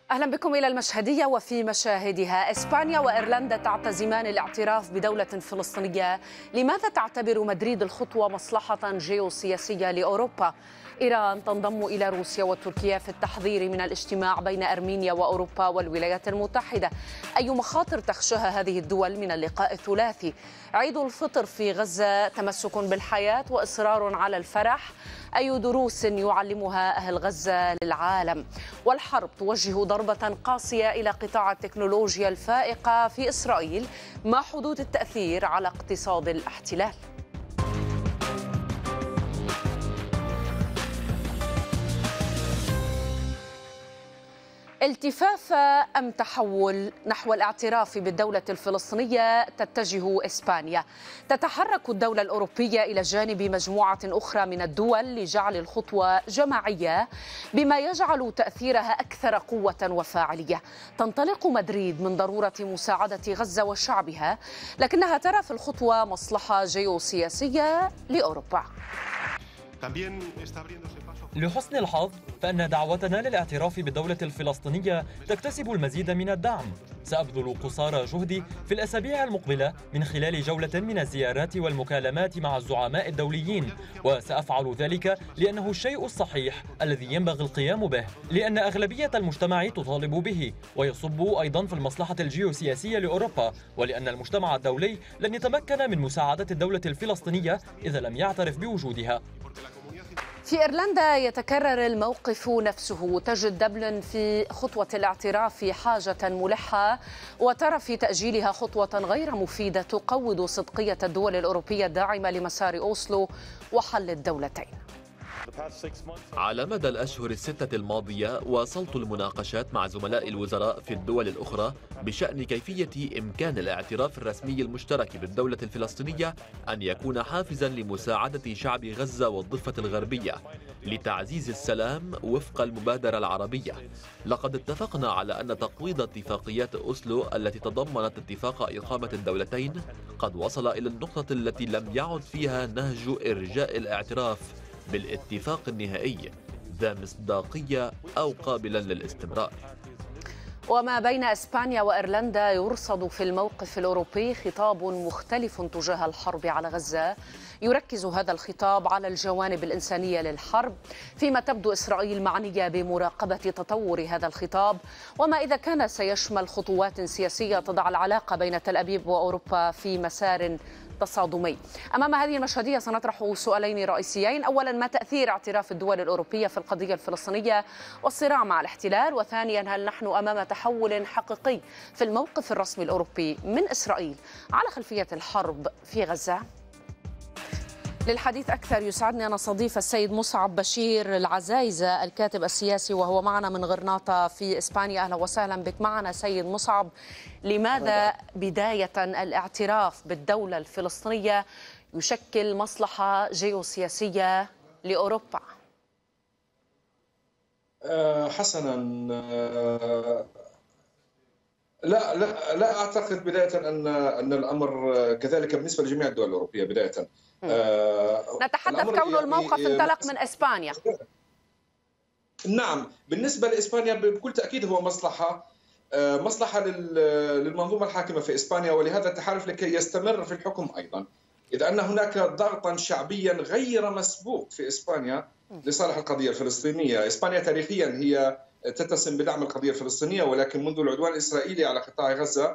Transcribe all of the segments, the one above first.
أهلا بكم إلى المشهدية وفي مشاهدها. إسبانيا وإيرلندا تعتزمان الاعتراف بدولة فلسطينية. لماذا تعتبر مدريد الخطوة مصلحة جيوسياسية لأوروبا؟ إيران تنضم إلى روسيا وتركيا في التحذير من الاجتماع بين أرمينيا وأوروبا والولايات المتحدة. أي مخاطر تخشاها هذه الدول من اللقاء الثلاثي؟ عيد الفطر في غزة تمسك بالحياة وإصرار على الفرح. أي دروس يعلمها أهل غزة للعالم؟ والحرب توجه ضربة قاسية إلى قطاع التكنولوجيا الفائقة في إسرائيل. ما حدود التأثير على اقتصاد الاحتلال؟ التفاف أم تحول نحو الاعتراف بالدولة الفلسطينية تتجه إسبانيا. تتحرك الدولة الأوروبية إلى جانب مجموعة أخرى من الدول لجعل الخطوة جماعية بما يجعل تأثيرها أكثر قوة وفاعلية. تنطلق مدريد من ضرورة مساعدة غزة وشعبها، لكنها ترى في الخطوة مصلحة جيوسياسية لأوروبا. لحسن الحظ فإن دعوتنا للاعتراف بالدولة الفلسطينية تكتسب المزيد من الدعم. سأبذل قصارى جهدي في الأسابيع المقبلة من خلال جولة من الزيارات والمكالمات مع الزعماء الدوليين، وسأفعل ذلك لأنه الشيء الصحيح الذي ينبغي القيام به، لأن أغلبية المجتمع تطالب به ويصب أيضا في المصلحة الجيوسياسية لأوروبا، ولأن المجتمع الدولي لن يتمكن من مساعدة الدولة الفلسطينية إذا لم يعترف بوجودها. في إيرلندا يتكرر الموقف نفسه. تجد دبلن في خطوة الاعتراف حاجة ملحة، وترى في تأجيلها خطوة غير مفيدة تقوض صدقية الدول الأوروبية الداعمة لمسار أوسلو وحل الدولتين. على مدى الأشهر الستة الماضية واصلت المناقشات مع زملاء الوزراء في الدول الأخرى بشأن كيفية إمكان الاعتراف الرسمي المشترك بالدولة الفلسطينية أن يكون حافزا لمساعدة شعب غزة والضفة الغربية لتعزيز السلام وفق المبادرة العربية. لقد اتفقنا على أن تقويض اتفاقيات أوسلو التي تضمنت اتفاق إقامة الدولتين قد وصل إلى النقطة التي لم يعد فيها نهج إرجاء الاعتراف بالاتفاق النهائي ذا مصداقية أو قابلا للاستمرار. وما بين إسبانيا وإيرلندا يرصد في الموقف الأوروبي خطاب مختلف تجاه الحرب على غزة. يركز هذا الخطاب على الجوانب الإنسانية للحرب، فيما تبدو إسرائيل معنية بمراقبة تطور هذا الخطاب، وما إذا كان سيشمل خطوات سياسية تضع العلاقة بين تل أبيب وأوروبا في مسار تصادمي. أمام هذه المشهدية سنطرح سؤالين رئيسيين: أولا، ما تأثير اعتراف الدول الأوروبية في القضية الفلسطينية والصراع مع الاحتلال؟ وثانيا، هل نحن أمام تحول حقيقي في الموقف الرسمي الأوروبي من إسرائيل على خلفية الحرب في غزة؟ للحديث أكثر يسعدني أن أستضيف السيد مصعب بشير العزايزة، الكاتب السياسي، وهو معنا من غرناطة في إسبانيا. أهلا وسهلا بك معنا سيد مصعب. لماذا بداية الاعتراف بالدولة الفلسطينية يشكل مصلحة جيوسياسية لأوروبا؟ حسنا، لا أعتقد بداية أن الأمر كذلك بالنسبة لجميع الدول الأوروبية. بداية نتحدث كون الموقف انطلق من إسبانيا. نعم، بالنسبة لإسبانيا بكل تأكيد هو مصلحة للمنظومة الحاكمة في إسبانيا ولهذا التحالف لكي يستمر في الحكم أيضا، إذ أن هناك ضغطا شعبيا غير مسبوق في إسبانيا لصالح القضية الفلسطينية. إسبانيا تاريخيا هي تتسم بدعم القضية الفلسطينية، ولكن منذ العدوان الإسرائيلي على قطاع غزة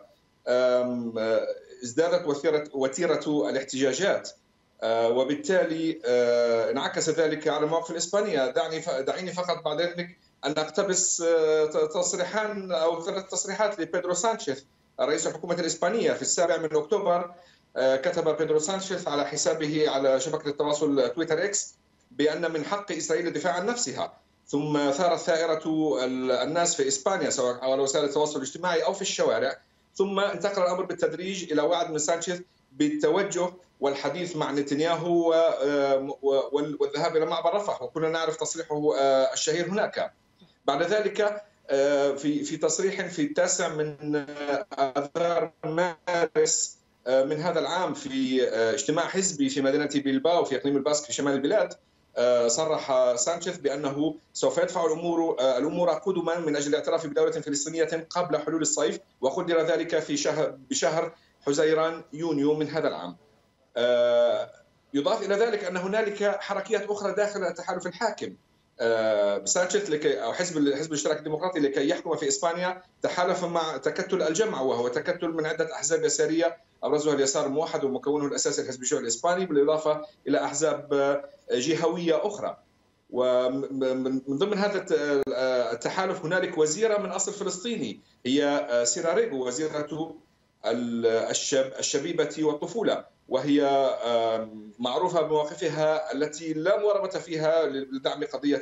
ازدادت وتيرة الاحتجاجات، وبالتالي انعكس ذلك على المواقف الإسبانية. دعيني فقط بعد ذلك أن أقتبس تصريحان أو 3 تصريحات لبيدرو سانشيز رئيس الحكومة الإسبانية. في 7 أكتوبر كتب بيدرو سانشيز على حسابه على شبكة التواصل تويتر إكس بأن من حق إسرائيل الدفاع عن نفسها، ثم ثارت ثائرة الناس في إسبانيا سواء على وسائل التواصل الاجتماعي أو في الشوارع، ثم انتقل الأمر بالتدريج إلى وعد من سانشيز بالتوجه والحديث مع نتنياهو والذهاب إلى معبر رفح، وكنا نعرف تصريحه الشهير هناك. بعد ذلك في تصريح في 9 آذار مارس من هذا العام في اجتماع حزبي في مدينة بيلباو في إقليم الباسك في شمال البلاد، صرح سانشيز بأنه سوف يدفع الأمور قدما من أجل الاعتراف بدولة فلسطينية قبل حلول الصيف، وقدر ذلك بشهر حزيران يونيو من هذا العام. يضاف إلى ذلك أن هنالك حركيات أخرى داخل التحالف الحاكم. سانشيز أو حزب الاشتراك الديمقراطي لكي يحكم في إسبانيا تحالف مع تكتل الجمع، وهو تكتل من عدة أحزاب يسارية أبرزها اليسار الموحد ومكونه الأساسي الحزب الشيوعي الإسباني، بالإضافة إلى أحزاب جهوية أخرى. ومن ضمن هذا التحالف هنالك وزيرة من أصل فلسطيني، هي سيرا ريغو، وزيرة الشبيبة والطفولة، وهي معروفة بمواقفها التي لا موربة فيها لدعم قضية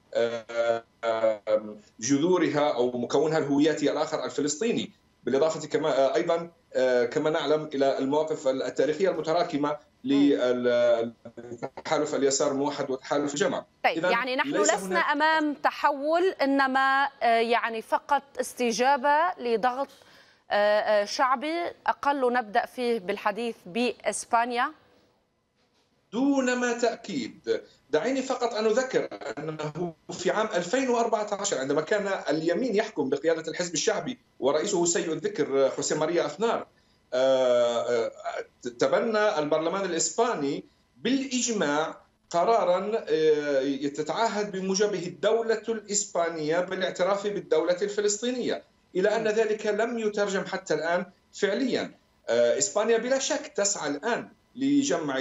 جذورها أو مكونها الهوياتي الآخر الفلسطيني، بالإضافة كما نعلم إلى المواقف التاريخية المتراكمة لتحالف اليسار الموحد وتحالف الجمع. طيب يعني نحن لسنا أمام تحول، إنما يعني فقط استجابة لضغط شعبي أقل نبدأ فيه بالحديث بإسبانيا؟ دون ما تأكيد. دعيني فقط أن أذكر أنه في عام 2014 عندما كان اليمين يحكم بقيادة الحزب الشعبي ورئيسه سيء الذكر خوسيه ماريا أزنار، تبنى البرلمان الإسباني بالإجماع قرارا تتعهد بموجبه الدولة الإسبانية بالاعتراف بالدولة الفلسطينية، إلى أن ذلك لم يترجم حتى الآن فعليا. إسبانيا بلا شك تسعى الآن لجمع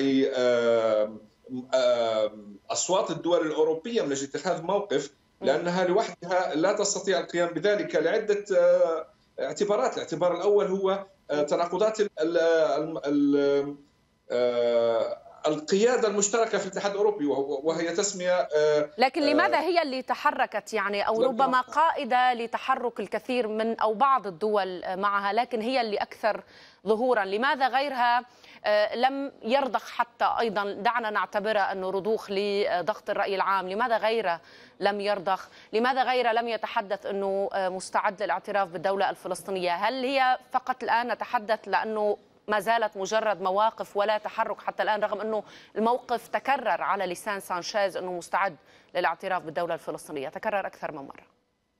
أصوات الدول الأوروبية من أجل اتخاذ موقف، لأنها لوحدها لا تستطيع القيام بذلك لعدة اعتبارات. الاعتبار الأول هو تناقضات القيادة المشتركة في الاتحاد الأوروبي، وهي تسمية. لكن لماذا هي اللي تحركت يعني، أو ربما قائدة لتحرك الكثير من أو بعض الدول معها، لكن هي اللي أكثر ظهورا؟ لماذا غيرها لم يرضخ حتى أيضا، دعنا نعتبرها أنه رضوخ لضغط الرأي العام، لماذا غيره لم يرضخ؟ لماذا غيره لم يتحدث أنه مستعد للاعتراف بالدولة الفلسطينية؟ هل هي فقط الآن نتحدث لأنه ما زالت مجرد مواقف ولا تحرك حتى الآن، رغم أنه الموقف تكرر على لسان سانشيز أنه مستعد للاعتراف بالدولة الفلسطينية، تكرر أكثر من مرة؟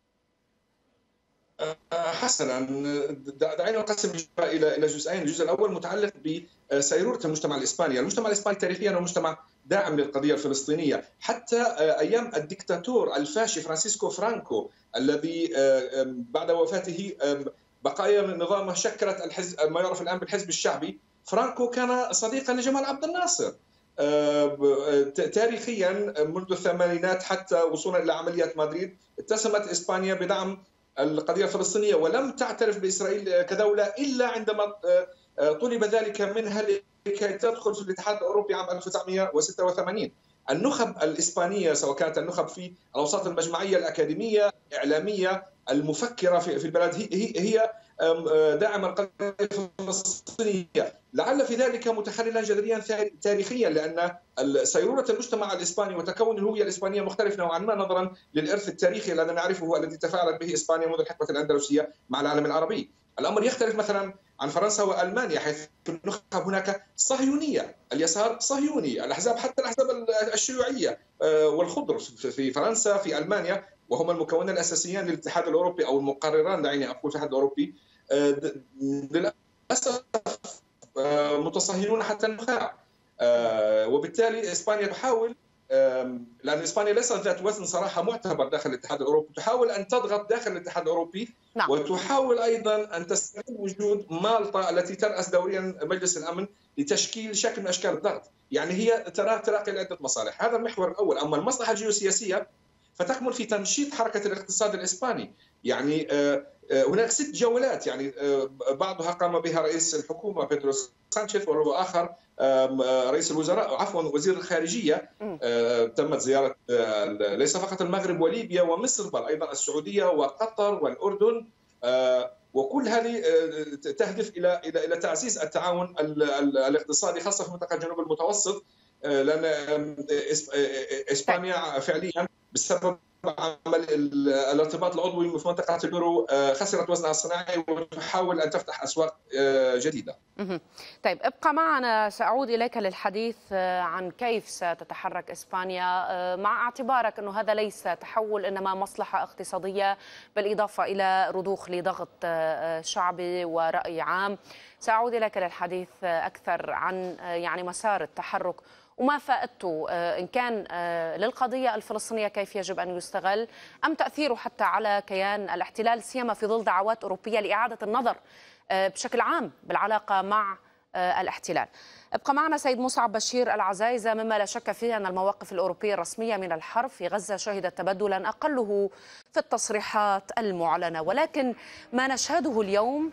حسنا، دعينا نقسم الى جزئين. الجزء الاول متعلق بسيروره المجتمع الاسباني. المجتمع الاسباني تاريخيا هو مجتمع داعم للقضيه الفلسطينيه، حتى ايام الدكتاتور الفاشي فرانسيسكو فرانكو الذي بعد وفاته بقايا من نظامه شكلت الحزب ما يعرف الان بالحزب الشعبي. فرانكو كان صديقا لجمال عبد الناصر تاريخيا منذ الثمانينات حتى وصولا الى عمليات مدريد. اتسمت اسبانيا بدعم القضية الفلسطينية ولم تعترف بإسرائيل كدولة إلا عندما طلب ذلك منها لكي تدخل في الاتحاد الأوروبي عام 1986. النخب الإسبانية، سواء كانت النخب في الأوساط المجمعية الأكاديمية الإعلامية المفكرة في البلد، هي داعم القضية الفلسطينية، لعل في ذلك متخللا جذريا تاريخيا، لأن سيرورة المجتمع الإسباني وتكون الهوية الإسبانية مختلف نوعا ما نظرا للإرث التاريخي الذي نعرفه الذي تفاعلت به إسبانيا منذ الحقبة الأندلسية مع العالم العربي. الأمر يختلف مثلا عن فرنسا وألمانيا، حيث النخب هناك صهيونية، اليسار صهيوني، الأحزاب حتى الأحزاب الشيوعية والخضر في فرنسا في ألمانيا، وهما المكونان الأساسيان للاتحاد الأوروبي أو المقرران، دعيني أقول الاتحاد الأوروبي، للأسف متصهينون حتى النخاع. وبالتالي إسبانيا تحاول، لأن إسبانيا ليست ذات وزن صراحة معتبر داخل الاتحاد الأوروبي، تحاول أن تضغط داخل الاتحاد الأوروبي. نعم. وتحاول أيضا أن تستغل وجود مالطا التي ترأس دوريا مجلس الأمن لتشكيل شكل من أشكال الضغط. يعني هي تراقي لعدة مصالح. هذا المحور الأول. أما المصلحة الجيوسياسية فتكمن في تنشيط حركة الاقتصاد الإسباني. يعني هناك 6 جولات، يعني بعضها قام بها رئيس الحكومة بيدرو سانشيز، والآخر رئيس الوزراء وزير الخارجية. تمت زيارة ليس فقط المغرب وليبيا ومصر، بل أيضا السعودية وقطر والأردن، وكل هذه تهدف إلى تعزيز التعاون الاقتصادي خاصة في منطقة جنوب المتوسط، لأن إسبانيا فعليا بسبب عمل الارتباط العضوي في منطقة اليورو خسرت وزنها الصناعي وتحاول أن تفتح أسواق جديدة. طيب ابقى معنا، سأعود إليك للحديث عن كيف ستتحرك إسبانيا، مع اعتبارك أنه هذا ليس تحول إنما مصلحة اقتصادية بالإضافة إلى رضوخ لضغط شعبي ورأي عام. سأعود إليك للحديث أكثر عن يعني مسار التحرك وما فائدته، إن كان للقضية الفلسطينية كيف يجب أن يستغل، أم تأثيره حتى على كيان الاحتلال، سيما في ظل دعوات أوروبية لإعادة النظر بشكل عام بالعلاقة مع الاحتلال. ابقى معنا سيد مصعب بشير العزايزة. مما لا شك فيه أن المواقف الأوروبية الرسمية من الحرب في غزة شهدت تبدلا أقله في التصريحات المعلنة، ولكن ما نشهده اليوم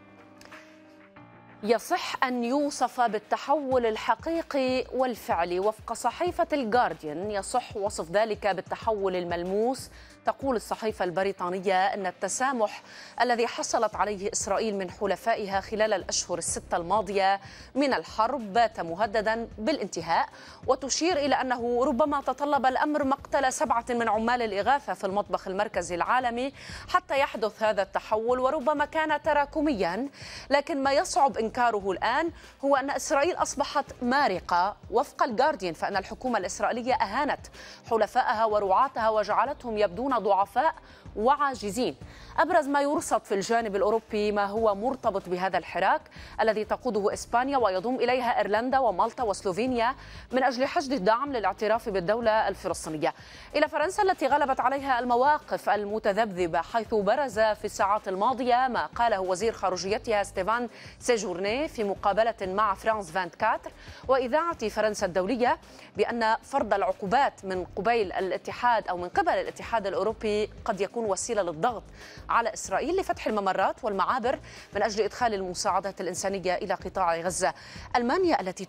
يصح أن يوصف بالتحول الحقيقي والفعلي. وفق صحيفة الجارديان يصح وصف ذلك بالتحول الملموس. تقول الصحيفة البريطانية أن التسامح الذي حصلت عليه إسرائيل من حلفائها خلال الأشهر الستة الماضية من الحرب بات مهددا بالانتهاء، وتشير إلى أنه ربما تطلب الأمر مقتل 7 من عمال الإغاثة في المطبخ المركزي العالمي حتى يحدث هذا التحول، وربما كان تراكميا. لكن ما يصعب إنكاره الآن هو أن إسرائيل أصبحت مارقة. وفق الجارديان فإن الحكومة الإسرائيلية أهانت حلفائها ورعاتها وجعلتهم يبدون ضعفاء وعاجزين. أبرز ما يرصد في الجانب الأوروبي ما هو مرتبط بهذا الحراك الذي تقوده إسبانيا ويضم إليها إيرلندا ومالطا وسلوفينيا من أجل حشد الدعم للاعتراف بالدولة الفلسطينية، إلى فرنسا التي غلبت عليها المواقف المتذبذبة، حيث برز في الساعات الماضية ما قاله وزير خارجيتها ستيفان سيجورني في مقابلة مع فرانس 24 وإذاعة فرنسا الدولية بأن فرض العقوبات من قبيل الاتحاد أو من قبل الاتحاد الأوروبي قد يكون وسيلة للضغط على إسرائيل لفتح الممرات والمعابر من أجل إدخال المساعدات الإنسانية إلى قطاع غزة. ألمانيا التي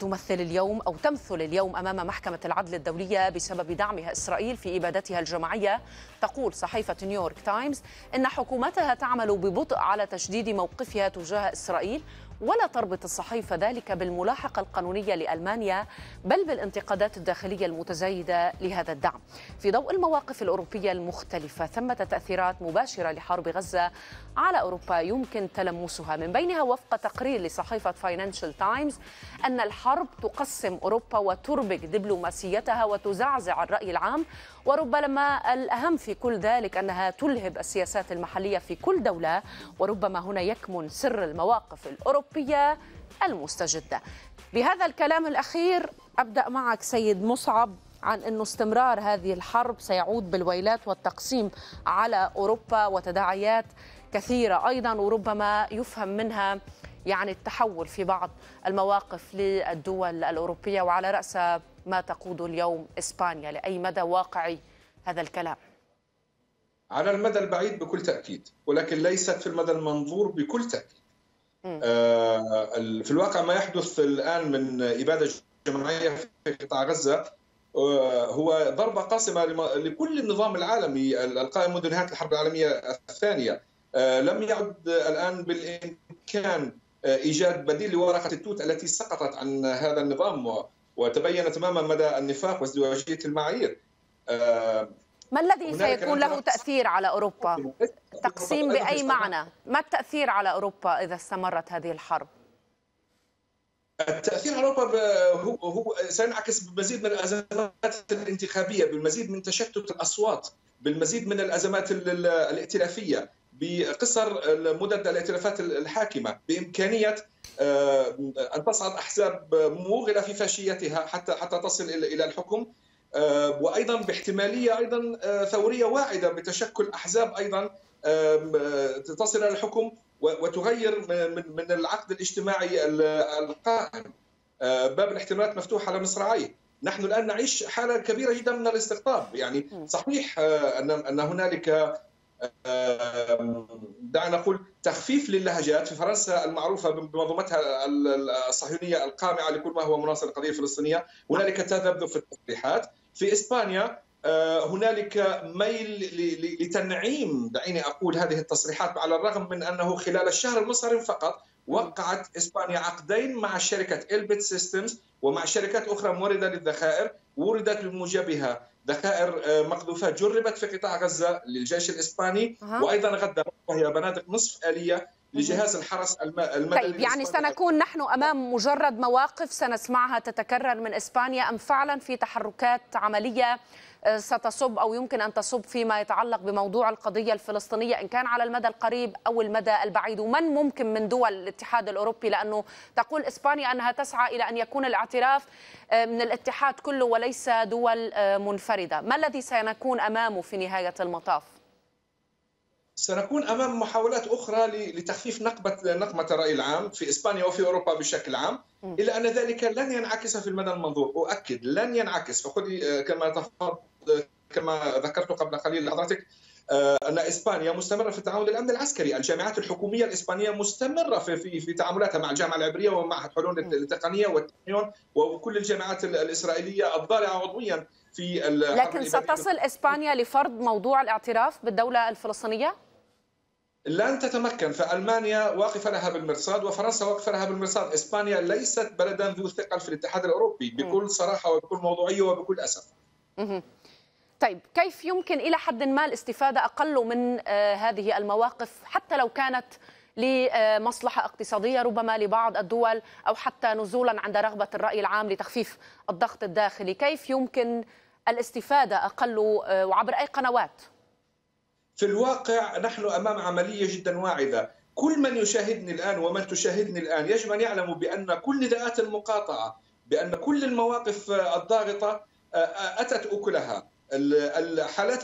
تمثل اليوم أمام محكمة العدل الدولية بسبب دعمها إسرائيل في إبادتها الجماعية، تقول صحيفة نيويورك تايمز إن حكومتها تعمل ببطء على تشديد موقفها تجاه إسرائيل، ولا تربط الصحيفة ذلك بالملاحقة القانونية لألمانيا بل بالانتقادات الداخلية المتزايدة لهذا الدعم. في ضوء المواقف الأوروبية المختلفة ثمة تأثيرات مباشرة لحرب غزة على أوروبا يمكن تلمسها، من بينها وفق تقرير لصحيفة فاينانشال تايمز أن الحرب تقسم أوروبا وتربك دبلوماسيتها وتزعزع الرأي العام، وربما الأهم في كل ذلك أنها تلهب السياسات المحلية في كل دولة، وربما هنا يكمن سر المواقف الأوروبية المستجدة. بهذا الكلام الأخير أبدأ معك سيد مصعب عن أن استمرار هذه الحرب سيعود بالويلات والتقسيم على أوروبا وتداعيات كثيرة أيضا، وربما يفهم منها يعني التحول في بعض المواقف للدول الأوروبية، وعلى رأس ما تقود اليوم إسبانيا. لأي مدى واقعي هذا الكلام؟ على المدى البعيد بكل تأكيد، ولكن ليست في المدى المنظور بكل تأكيد. في الواقع ما يحدث الآن من إبادة جماعية في قطاع غزة هو ضربة قاصمة لكل النظام العالمي القائم منذ نهاية الحرب العالمية الثانية. لم يعد الآن بالإمكان إيجاد بديل لورقة التوت التي سقطت عن هذا النظام، وتبين تماما مدى النفاق وازدواجية المعايير. ما الذي سيكون له تأثير على أوروبا؟ تقسيم بأي معنى؟ ما التأثير على أوروبا إذا استمرت هذه الحرب؟ التأثير على أوروبا هو سينعكس بمزيد من الأزمات الانتخابية، بالمزيد من تشتت الأصوات، بالمزيد من الأزمات الائتلافية، بقصر مدد الائتلافات الحاكمة، بإمكانية أن تصعد أحزاب موغلة في فاشيتها حتى تصل إلى الحكم، وأيضا باحتمالية أيضا ثورية واعدة بتشكل أحزاب أيضا تصل إلى الحكم وتغير من العقد الاجتماعي القائم. باب الاحتمالات مفتوح على مصراعيه. نحن الآن نعيش حالة كبيرة جدا من الاستقطاب. يعني صحيح أن هنالك دعنا نقول تخفيف للهجات في فرنسا المعروفة بمنظومتها الصهيونية القامعة لكل ما هو مناصر القضية الفلسطينية، هنالك تذبذب في التصريحات. في إسبانيا هنالك ميل لتنعيم دعيني أقول هذه التصريحات، على الرغم من أنه خلال الشهر المنصرم فقط وقعت إسبانيا عقدين مع شركة إلبت سيستمز ومع شركات أخرى موردة للذخائر، وردت بموجبها ذخائر مقذوفات جربت في قطاع غزة للجيش الإسباني، وأيضا غدا وهي بنادق نصف آلية لجهاز الحرس المدني. طيب يعني سنكون نحن أمام مجرد مواقف سنسمعها تتكرر من إسبانيا، أم فعلا في تحركات عملية ستصب أو يمكن أن تصب فيما يتعلق بموضوع القضية الفلسطينية إن كان على المدى القريب أو المدى البعيد؟ ومن ممكن من دول الاتحاد الأوروبي، لأنه تقول إسبانيا أنها تسعى إلى أن يكون الاعتراف من الاتحاد كله وليس دول منفردة، ما الذي سنكون أمامه في نهاية المطاف؟ سنكون امام محاولات اخرى لتخفيف نقمه الراي العام في اسبانيا وفي اوروبا بشكل عام، الا ان ذلك لن ينعكس في المدى المنظور، اؤكد لن ينعكس. فخذي كما ذكرت قبل قليل لحضرتك ان اسبانيا مستمره في التعاون للامن العسكري، الجامعات الحكوميه الاسبانيه مستمره في تعاملاتها مع الجامعه العبريه ومع حلول التقنيه والتكنيون وكل الجامعات الاسرائيليه الضارعه عضويا في لكن ستصل اسبانيا لفرض موضوع الاعتراف بالدوله الفلسطينيه؟ لن تتمكن، فألمانيا واقفة لها بالمرصاد وفرنسا واقفة لها بالمرصاد. إسبانيا ليست بلدا ذو ثقل في الاتحاد الأوروبي بكل صراحة وبكل موضوعية وبكل أسف. طيب كيف يمكن إلى حد ما الاستفادة أقل من هذه المواقف حتى لو كانت لمصلحة اقتصادية ربما لبعض الدول أو حتى نزولا عند رغبة الرأي العام لتخفيف الضغط الداخلي؟ كيف يمكن الاستفادة أقل وعبر أي قنوات؟ في الواقع نحن أمام عملية جدا واعدة. كل من يشاهدني الآن ومن تشاهدني الآن يجب أن يعلموا بأن كل نداءات المقاطعة، بأن كل المواقف الضاغطة أتت أكلها. الحالات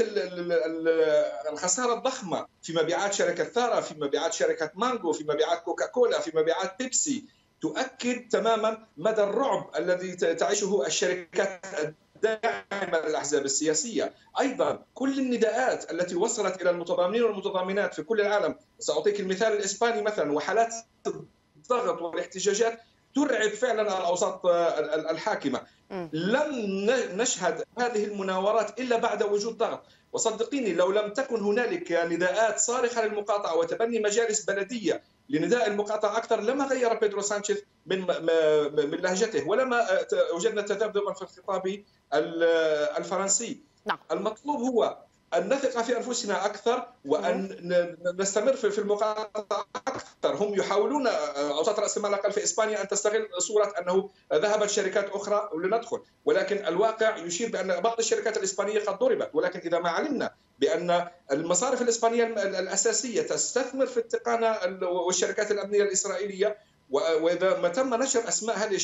الخسارة الضخمة في مبيعات شركة ثارا، في مبيعات شركة مانجو، في مبيعات كوكاكولا، في مبيعات بيبسي، تؤكد تماما مدى الرعب الذي تعيشه الشركات داعمة للأحزاب السياسية. أيضا كل النداءات التي وصلت إلى المتضامنين والمتضامنات في كل العالم، سأعطيك المثال الإسباني مثلا، وحالات الضغط والاحتجاجات ترعب فعلا الأوساط الحاكمة. لم نشهد هذه المناورات إلا بعد وجود ضغط، وصدقيني لو لم تكن هنالك نداءات صارخة للمقاطعة وتبني مجالس بلدية لنداء المقاطعة أكثر لما غير بيدرو سانشيز من لهجته، ولما وجدنا تذبذبا في الخطاب الفرنسي. نعم. المطلوب هو أن نثق في أنفسنا أكثر وأن نستمر في المقاطعة أكثر. هم يحاولون أوساط رأس المال الأقل في إسبانيا أن تستغل صورة أنه ذهبت شركات أخرى لندخل، ولكن الواقع يشير بأن بعض الشركات الإسبانية قد ضربت. ولكن إذا ما علمنا بأن المصارف الإسبانية الأساسية تستثمر في التقنية والشركات الأمنية الإسرائيلية، وإذا ما تم نشر أسماء هذه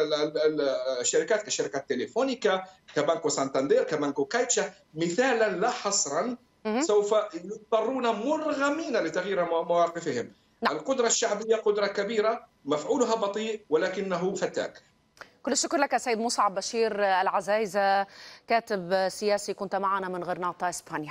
الشركات كشركات تليفونيكا، كبانكو سانتاندير، كبانكو كايتشا مثالا لا حصرا، سوف يضطرون مرغمين لتغيير مواقفهم. القدرة الشعبية قدرة كبيرة، مفعولها بطيء ولكنه فتاك. كل الشكر لك سيد مصعب بشير العزايزة، كاتب سياسي، كنت معنا من غرناطة إسبانيا.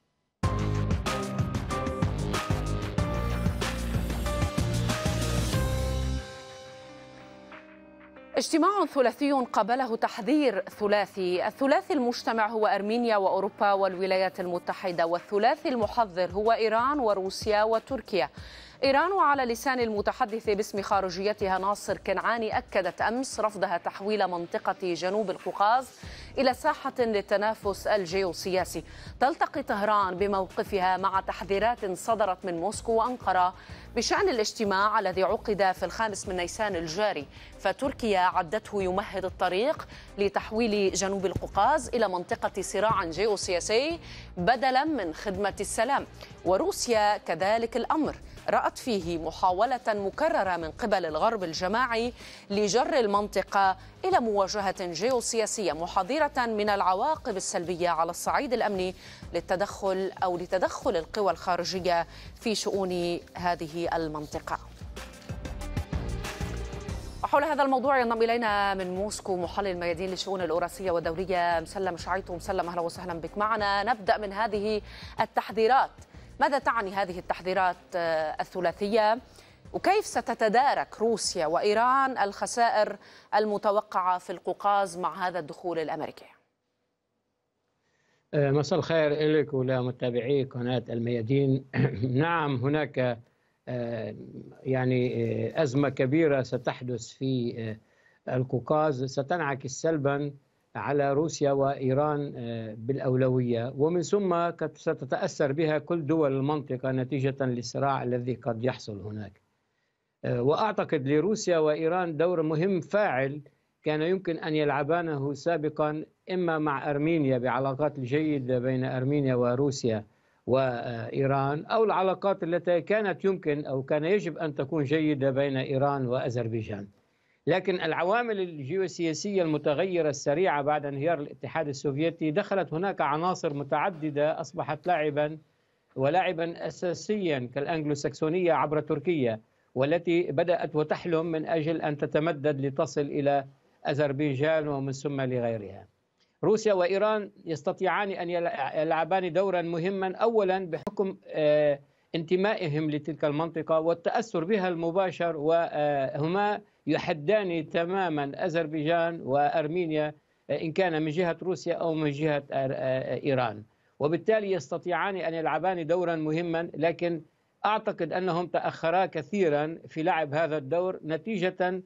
اجتماع ثلاثي قابله تحذير ثلاثي. الثلاثي المجتمع هو أرمينيا وأوروبا والولايات المتحدة، والثلاثي المحذر هو إيران وروسيا وتركيا. إيران وعلى لسان المتحدث باسم خارجيتها ناصر كنعاني أكدت أمس رفضها تحويل منطقة جنوب القوقاز إلى ساحة للتنافس الجيوسياسي. تلتقي طهران بموقفها مع تحذيرات صدرت من موسكو وأنقرة بشأن الاجتماع الذي عقد في 5 نيسان الجاري، فتركيا عدته يمهد الطريق لتحويل جنوب القوقاز إلى منطقة صراع جيوسياسي بدلا من خدمة السلام، وروسيا كذلك الأمر، رأت فيه محاولة مكررة من قبل الغرب الجماعي لجر المنطقة إلى مواجهة جيوسياسية، محذرة من العواقب السلبية على الصعيد الأمني لتدخل القوى الخارجية في شؤون هذه المنطقة. وحول هذا الموضوع ينضم إلينا من موسكو محلل الميادين للشؤون الأوراسية والدولية مسلم شعيطو. مسلم، أهلا وسهلا بك معنا. نبدأ من هذه التحذيرات، ماذا تعني هذه التحذيرات الثلاثية، وكيف ستتدارك روسيا وإيران الخسائر المتوقعة في القوقاز مع هذا الدخول الأمريكي؟ مساء الخير لك ولمتابعي قناة الميادين. نعم، هناك يعني أزمة كبيرة ستحدث في القوقاز ستنعكس سلبا على روسيا وإيران بالأولوية، ومن ثم قد ستتأثر بها كل دول المنطقة نتيجة للصراع الذي قد يحصل هناك. وأعتقد لروسيا وإيران دور مهم فاعل كان يمكن أن يلعبانه سابقا، إما مع أرمينيا بعلاقات الجيدة بين أرمينيا وروسيا وإيران، أو العلاقات التي كانت يمكن أو كان يجب أن تكون جيدة بين إيران وأذربيجان. لكن العوامل الجيوسياسية المتغيرة السريعة بعد انهيار الاتحاد السوفيتي دخلت هناك عناصر متعددة أصبحت لاعبا أساسيا كالأنجلوساكسونية عبر تركيا، والتي بدأت وتحلم من أجل أن تتمدد لتصل إلى أذربيجان ومن ثم لغيرها. روسيا وإيران يستطيعان أن يلعبان دورا مهما، أولا بحكم انتمائهم لتلك المنطقة والتأثر بها المباشر، وهما يحدان تماما أذربيجان وأرمينيا إن كان من جهة روسيا أو من جهة إيران، وبالتالي يستطيعان أن يلعبان دورا مهما. لكن أعتقد أنهم تأخرا كثيرا في لعب هذا الدور نتيجة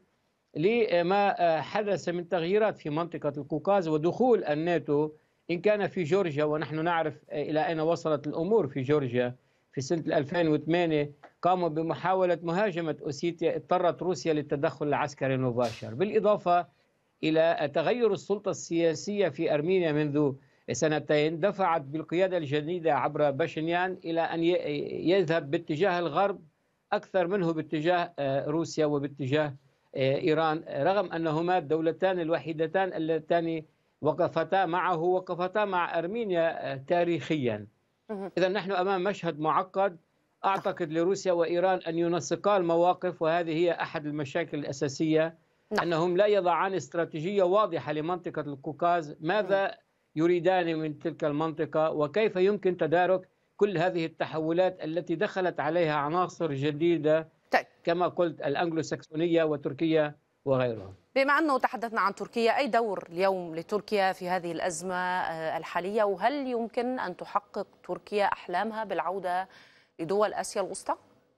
لما حدث من تغييرات في منطقة القوقاز ودخول الناتو إن كان في جورجيا، ونحن نعرف إلى أين وصلت الأمور في جورجيا في سنة 2008. قاموا بمحاولة مهاجمة أوسيتيا، اضطرت روسيا للتدخل العسكري المباشر، بالإضافة إلى تغير السلطة السياسية في أرمينيا منذ سنتين دفعت بالقيادة الجديدة عبر باشنيان إلى أن يذهب باتجاه الغرب أكثر منه باتجاه روسيا وباتجاه إيران، رغم أنهما الدولتان الوحيدتان اللتان وقفتا مع أرمينيا تاريخيا. إذا نحن أمام مشهد معقد. أعتقد لروسيا وإيران أن ينسقا المواقف، وهذه هي أحد المشاكل الأساسية، أنهم لا يضعان استراتيجية واضحة لمنطقة القوقاز، ماذا يريدان من تلك المنطقة وكيف يمكن تدارك كل هذه التحولات التي دخلت عليها عناصر جديدة كما قلت الأنجلوساكسونية وتركيا وغيرها. بما أنه تحدثنا عن تركيا، أي دور اليوم لتركيا في هذه الأزمة الحالية، وهل يمكن أن تحقق تركيا أحلامها بالعودة لدول آسيا الوسطى؟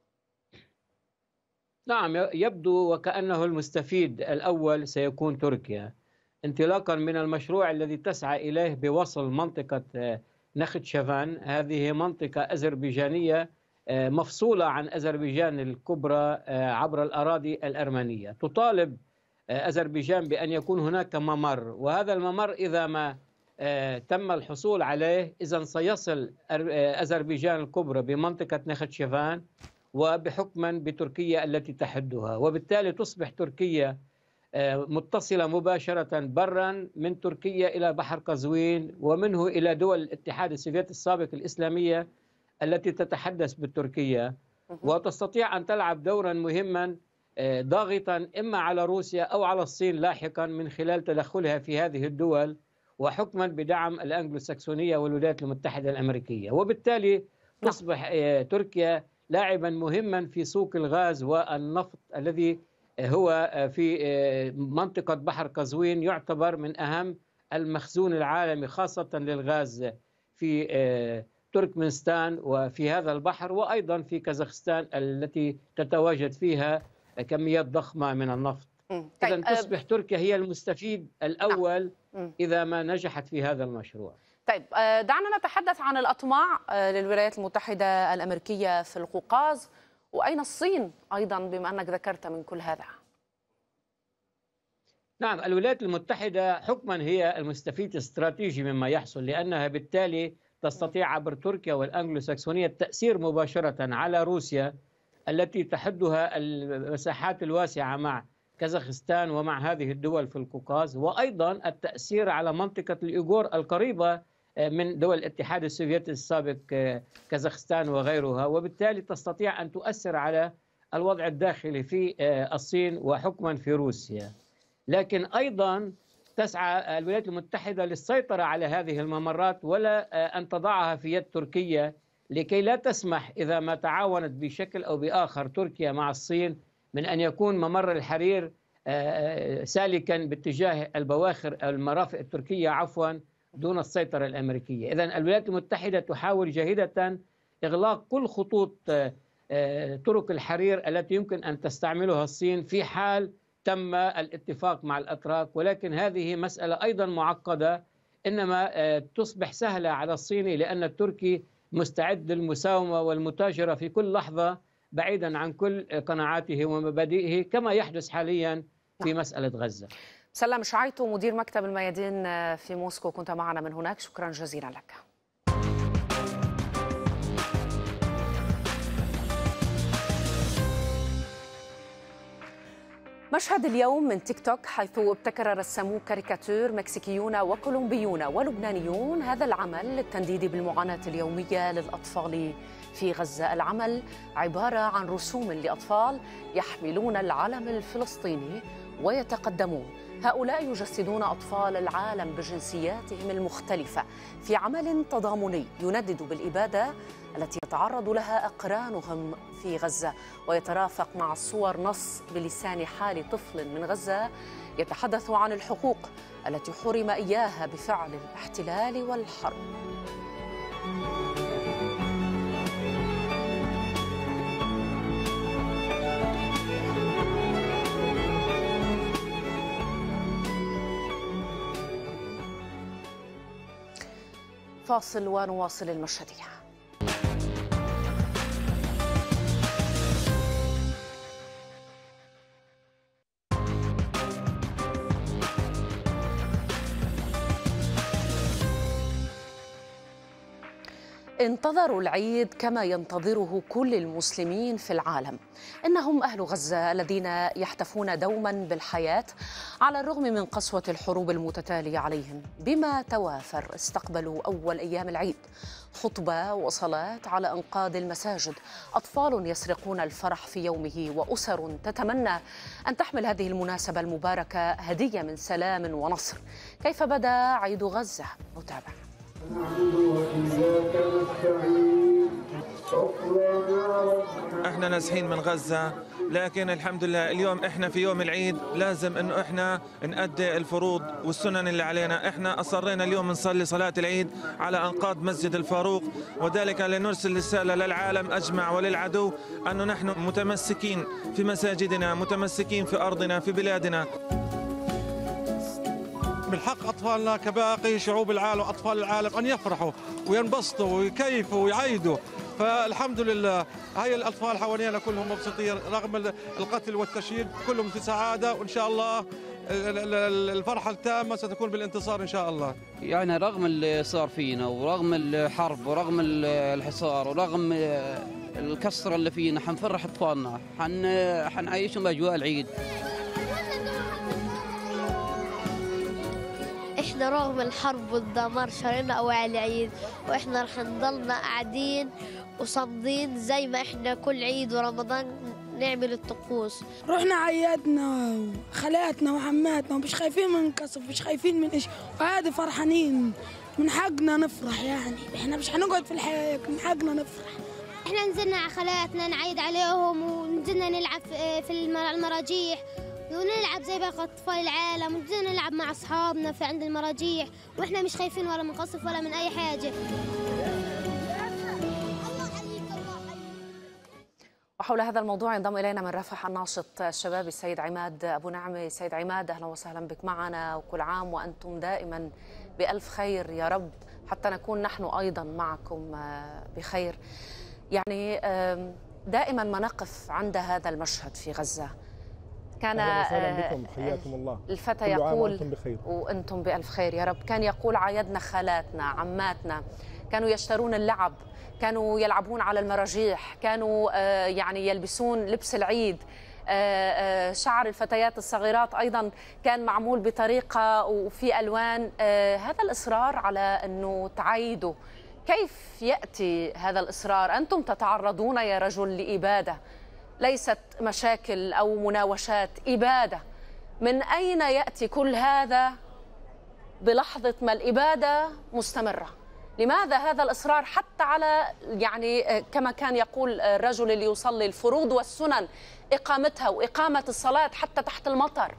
نعم، يبدو وكأنه المستفيد الأول سيكون تركيا، انطلاقا من المشروع الذي تسعى إليه بوصل منطقة نختشيفان. هذه منطقة أذربيجانية مفصولة عن أذربيجان الكبرى عبر الأراضي الأرمنية. تطالب أذربيجان بأن يكون هناك ممر، وهذا الممر إذا ما تم الحصول عليه إذن سيصل أذربيجان الكبرى بمنطقة نختشيفان وبحكما بتركيا التي تحدها، وبالتالي تصبح تركيا متصلة مباشرة برا من تركيا إلى بحر قزوين، ومنه إلى دول الاتحاد السوفيتي السابق الإسلامية التي تتحدث بالتركية، وتستطيع أن تلعب دورا مهما ضاغطا إما على روسيا أو على الصين لاحقا من خلال تدخلها في هذه الدول وحكما بدعم الأنجلوساكسونية والولايات المتحدة الأمريكية. وبالتالي تصبح تركيا لاعبا مهما في سوق الغاز والنفط الذي هو في منطقة بحر قزوين، يعتبر من أهم المخزون العالمي خاصة للغاز في تركمانستان وفي هذا البحر، وأيضا في كازاخستان التي تتواجد فيها كميات ضخمة من النفط. إذن تصبح تركيا هي المستفيد الأول إذا ما نجحت في هذا المشروع. طيب دعنا نتحدث عن الأطماع للولايات المتحدة الأمريكية في القوقاز، وأين الصين أيضا بما أنك ذكرت من كل هذا؟ نعم، الولايات المتحدة حكما هي المستفيد الاستراتيجي مما يحصل، لأنها بالتالي تستطيع عبر تركيا والأنجلوساكسونية التأثير مباشرة على روسيا التي تحدها المساحات الواسعة مع كازاخستان ومع هذه الدول في القوقاز، وأيضا التأثير على منطقة الإيغور القريبة من دول الاتحاد السوفيتي السابق كازاخستان وغيرها، وبالتالي تستطيع أن تؤثر على الوضع الداخلي في الصين وحكما في روسيا. لكن أيضا تسعى الولايات المتحدة للسيطرة على هذه الممرات ولا أن تضعها في يد تركيا، لكي لا تسمح إذا ما تعاونت بشكل أو بآخر تركيا مع الصين من أن يكون ممر الحرير سالكا باتجاه البواخر المرافق التركية دون السيطرة الأمريكية. إذن الولايات المتحدة تحاول جاهدة إغلاق كل خطوط طرق الحرير التي يمكن أن تستعملها الصين في حال تم الاتفاق مع الأتراك، ولكن هذه مسألة أيضا معقدة، إنما تصبح سهلة على الصيني لأن التركي مستعد للمساومة والمتاجرة في كل لحظة بعيدا عن كل قناعاته ومبادئه، كما يحدث حاليا في مسألة غزة. سلام شعيطو مدير مكتب الميادين في موسكو، كنت معنا من هناك، شكرا جزيلا لك. مشهد اليوم من تيك توك، حيث ابتكر رسامو كاريكاتير مكسيكيون وكولومبيون ولبنانيون هذا العمل للتنديد بالمعاناة اليومية للأطفال في غزة. العمل عبارة عن رسوم لأطفال يحملون العلم الفلسطيني ويتقدمون. هؤلاء يجسدون أطفال العالم بجنسياتهم المختلفة في عمل تضامني يندد بالإبادة التي يتعرض لها أقرانهم في غزة، ويترافق مع الصور نص بلسان حال طفل من غزة يتحدث عن الحقوق التي حرم إياها بفعل الاحتلال والحرب. فاصل ونواصل المشهدية. انتظروا العيد كما ينتظره كل المسلمين في العالم. إنهم أهل غزة الذين يحتفون دوما بالحياة على الرغم من قسوة الحروب المتتالية عليهم. بما توافر استقبلوا أول أيام العيد خطبة وصلاة على أنقاض المساجد، أطفال يسرقون الفرح في يومه، وأسر تتمنى أن تحمل هذه المناسبة المباركة هدية من سلام ونصر. كيف بدا عيد غزة؟ نتابع. احنا نازحين من غزة، لكن الحمد لله اليوم احنا في يوم العيد لازم انه احنا نأدي الفروض والسنن اللي علينا. احنا اصرينا اليوم نصلي صلاة العيد على انقاض مسجد الفاروق، وذلك لنرسل رسالة للعالم اجمع وللعدو انه نحن متمسكين في مساجدنا، متمسكين في ارضنا، في بلادنا. من حق أطفالنا كباقي شعوب العالم وأطفال العالم أن يفرحوا وينبسطوا ويكيفوا ويعيدوا، فالحمد لله هاي الأطفال حوالينا كلهم مبسوطين رغم القتل والتشييد، كلهم في سعادة، وإن شاء الله الفرحة التامة ستكون بالانتصار إن شاء الله. يعني رغم اللي صار فينا ورغم الحرب ورغم الحصار ورغم الكسرة اللي فينا حنفرح أطفالنا، حنعيشهم أجواء العيد. احنا رغم الحرب والدمار شرينا أوائل العيد، واحنا رح نضلنا قاعدين وصامدين زي ما احنا كل عيد ورمضان نعمل الطقوس. رحنا عيادنا وخالاتنا وعماتنا ومش خايفين من كسف، مش خايفين من ايش، وعادي فرحانين. من حقنا نفرح، يعني احنا مش هنقعد في الحياة، من حقنا نفرح. احنا نزلنا على خالاتنا نعيد عليهم، ونزلنا نلعب في المراجيح ونلعب زي باقي أطفال العالم، ونزلنا نلعب مع أصحابنا في عند المراجيح، وإحنا مش خايفين ولا من قصف ولا من أي حاجة. وحول هذا الموضوع ينضم إلينا من رفح الناشط الشبابي السيد عماد أبو نعمة. سيد عماد، أهلا وسهلا بك معنا، وكل عام وأنتم دائما بألف خير يا رب، حتى نكون نحن أيضا معكم بخير. يعني دائما ما نقف عند هذا المشهد في غزة، كان بكم، حياكم الله. الفتى يقول وأنتم بألف خير يا رب، كان يقول عايدنا خالاتنا عماتنا، كانوا يشترون اللعب، كانوا يلعبون على المراجيح، كانوا يعني يلبسون لبس العيد، شعر الفتيات الصغيرات أيضا كان معمول بطريقة وفي ألوان. هذا الإصرار على أنه تعيدوا، كيف يأتي هذا الإصرار؟ أنتم تتعرضون يا رجل لإبادة، ليست مشاكل أو مناوشات، إبادة. من أين يأتي كل هذا بلحظة ما الإبادة مستمرة؟ لماذا هذا الإصرار حتى على يعني كما كان يقول الرجل اللي يصلي الفروض والسنن، إقامتها وإقامة الصلاة حتى تحت المطر؟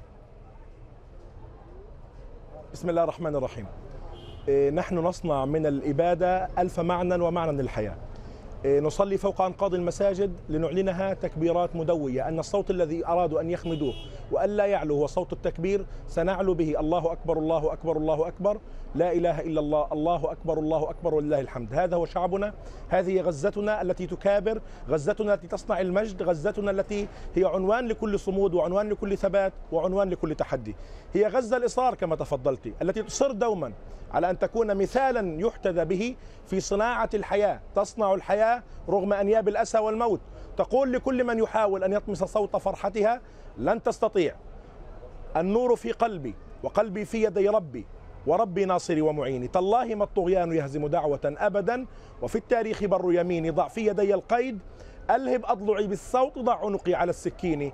بسم الله الرحمن الرحيم. نحن نصنع من الإبادة ألف معنى ومعنى للحياة. نصلي فوق أنقاض المساجد لنعلنها تكبيرات مدوية، أن الصوت الذي أرادوا أن يخمدوه وأن لا يعلو هو صوت التكبير، سنعلو به الله أكبر الله أكبر الله أكبر، لا إله إلا الله، الله أكبر الله أكبر ولله الحمد. هذا هو شعبنا، هذه غزتنا التي تكابر، غزتنا التي تصنع المجد، غزتنا التي هي عنوان لكل صمود وعنوان لكل ثبات وعنوان لكل تحدي. هي غزة الإصرار كما تفضلت، التي تصر دوما على أن تكون مثالا يحتذى به في صناعة الحياة، تصنع الحياة رغم أنياب الأسى والموت، تقول لكل من يحاول أن يطمس صوت فرحتها لن تستطيع. النور في قلبي وقلبي في يدي ربي، وربي ناصري ومعيني، تالله ما الطغيان يهزم دعوة أبدا، وفي التاريخ بر يميني، ضع في يدي القيد ألهب أضلعي بالصوت، ضع عنقي على السكين،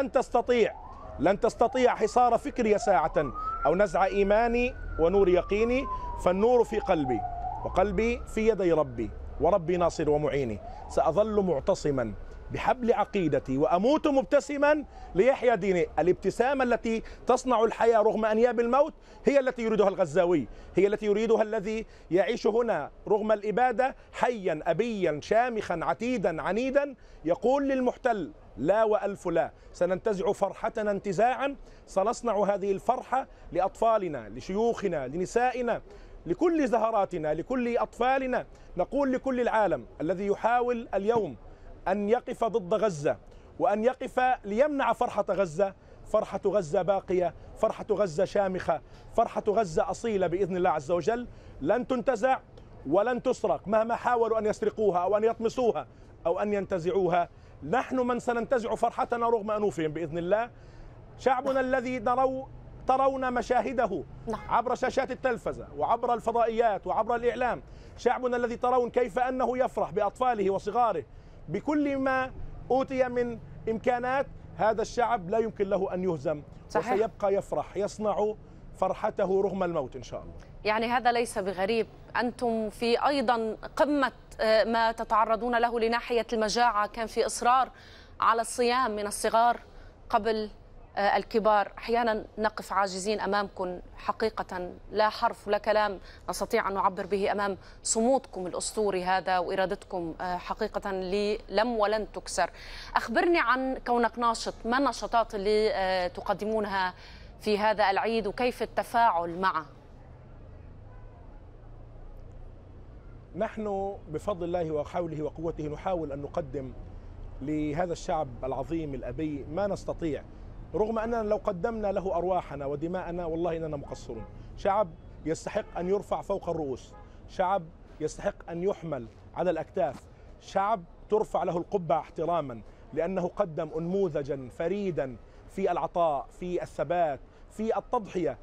لن تستطيع حصار فكري ساعة أو نزع إيماني ونور يقيني، فالنور في قلبي وقلبي في يدي ربي، وربي ناصر ومعيني، سأظل معتصما بحبل عقيدتي وأموت مبتسما ليحيا ديني. الابتسامة التي تصنع الحياة رغم أنياب الموت هي التي يريدها الغزاوي، هي التي يريدها الذي يعيش هنا رغم الإبادة حيا أبيا شامخا عتيدا عنيدا، يقول للمحتل لا وألف لا، سننتزع فرحتنا انتزاعا، سنصنع هذه الفرحة لأطفالنا لشيوخنا لنسائنا لكل زهراتنا لكل أطفالنا. نقول لكل العالم الذي يحاول اليوم أن يقف ضد غزة وأن يقف ليمنع فرحة غزة، فرحة غزة باقية، فرحة غزة شامخة، فرحة غزة أصيلة بإذن الله عز وجل، لن تنتزع ولن تسرق مهما حاولوا أن يسرقوها أو أن يطمسوها أو أن ينتزعوها. نحن من سننتزع فرحتنا رغم أنوفهم بإذن الله. شعبنا الذي ترون مشاهده عبر شاشات التلفزة وعبر الفضائيات وعبر الإعلام، شعبنا الذي ترون كيف أنه يفرح بأطفاله وصغاره بكل ما أوتي من إمكانات، هذا الشعب لا يمكن له أن يهزم، صحيح. وسيبقى يفرح، يصنع فرحته رغم الموت إن شاء الله. يعني هذا ليس بغريب، أنتم في أيضا قمة ما تتعرضون له لناحية المجاعة، كان في إصرار على الصيام من الصغار قبل الكبار. أحيانا نقف عاجزين أمامكم حقيقة، لا حرف ولا كلام نستطيع أن نعبر به أمام صمودكم الأسطوري هذا وإرادتكم حقيقة لم ولن تكسر. أخبرني عن كونك ناشط، ما النشاطات اللي تقدمونها في هذا العيد وكيف التفاعل معه؟ نحن بفضل الله وحوله وقوته نحاول أن نقدم لهذا الشعب العظيم الأبي ما نستطيع، رغم أننا لو قدمنا له أرواحنا ودماءنا والله إننا مقصرون. شعب يستحق أن يرفع فوق الرؤوس، شعب يستحق أن يحمل على الأكتاف، شعب ترفع له القبعة احتراما لأنه قدم أنموذجا فريدا في العطاء، في الثبات، في التضحية.